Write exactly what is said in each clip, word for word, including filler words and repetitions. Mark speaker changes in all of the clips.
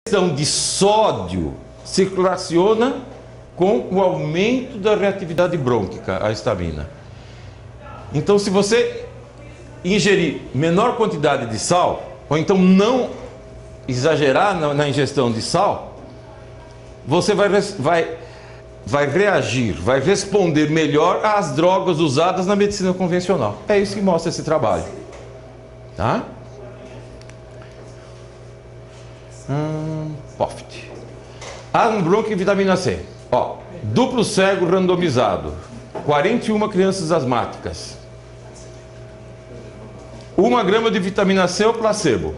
Speaker 1: ingestão de sódio se relaciona com o aumento da reatividade brônquica, a histamina. Então, se você ingerir menor quantidade de sal, ou então não exagerar na, na ingestão de sal, você vai, vai, vai reagir, vai responder melhor às drogas usadas na medicina convencional. É isso que mostra esse trabalho. Tá? Hum, P O F T. Asma bronquial e vitamina C. Ó, duplo cego randomizado. quarenta e uma crianças asmáticas. Uma grama de vitamina C ou placebo.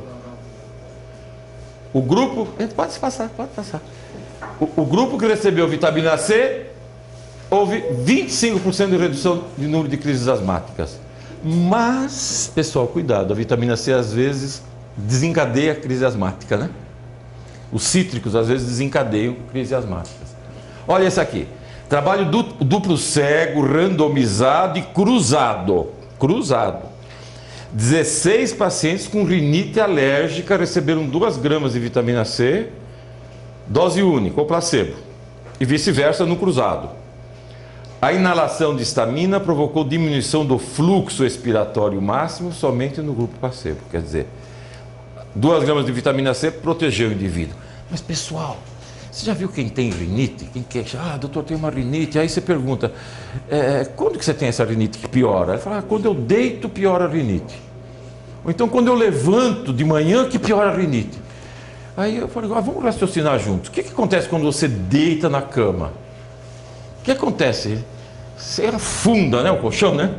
Speaker 1: O grupo... Pode passar, pode passar. O, o grupo que recebeu vitamina C, houve vinte e cinco por cento de redução de número de crises asmáticas. Mas, pessoal, cuidado. A vitamina C, às vezes, desencadeia a crise asmática, né? Os cítricos, às vezes, desencadeiam crises asmáticas. Olha esse aqui. Trabalho duplo cego, randomizado e cruzado. Cruzado. dezesseis pacientes com rinite alérgica receberam duas gramas de vitamina C, dose única ou placebo, e vice-versa no cruzado. A inalação de histamina provocou diminuição do fluxo expiratório máximo somente no grupo placebo. Quer dizer, duas gramas de vitamina C protegeu o indivíduo. Mas, pessoal, você já viu quem tem rinite? Quem queixa? Ah, doutor, tem uma rinite. Aí você pergunta, é, quando que você tem essa rinite que piora? Ele fala, ah, quando eu deito, piora a rinite. Ou então, quando eu levanto de manhã, que piora a rinite. Aí eu falei, ah, vamos raciocinar juntos. O que, que acontece quando você deita na cama? O que acontece? Você afunda, né, o colchão, né?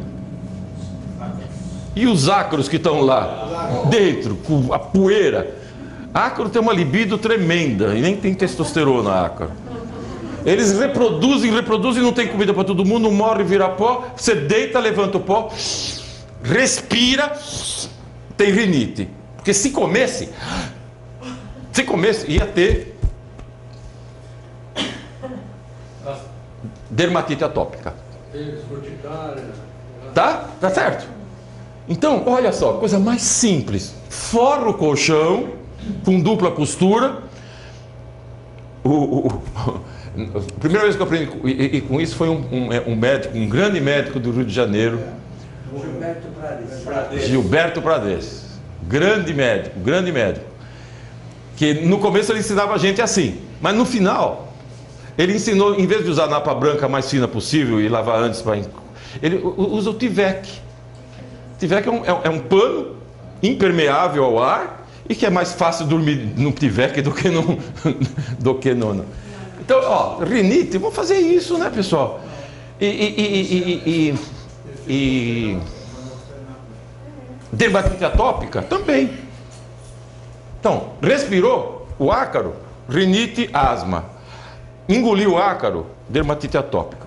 Speaker 1: E os ácaros que estão lá dentro, com a poeira. Ácaro tem uma libido tremenda e nem tem testosterona, ácaro. Eles reproduzem, reproduzem, não tem comida para todo mundo, morre, vira pó. Você deita, levanta o pó, respira, tem rinite. Porque se comesse, se comesse, ia ter dermatite atópica. Tá? Tá certo? Então, olha só, coisa mais simples. Forra o colchão com dupla costura. O, o, o, a primeira vez que eu aprendi e, e com isso foi um, um, um médico, um grande médico do Rio de Janeiro, Gilberto Prates. Gilberto Prates. Grande médico, grande médico. Que no começo ele ensinava a gente assim, mas no final ele ensinou, em vez de usar a napa branca mais fina possível e lavar antes para... Ele usa o Tivec. Tivec é um, é um pano impermeável ao ar e que é mais fácil dormir no Tivec do que no, do que no, no. Então, ó, rinite, vamos fazer isso, né, pessoal? E, e, e, e, e, e dermatite atópica também. Então, respirou o ácaro, rinite, asma. Engoliu o ácaro, dermatite atópica.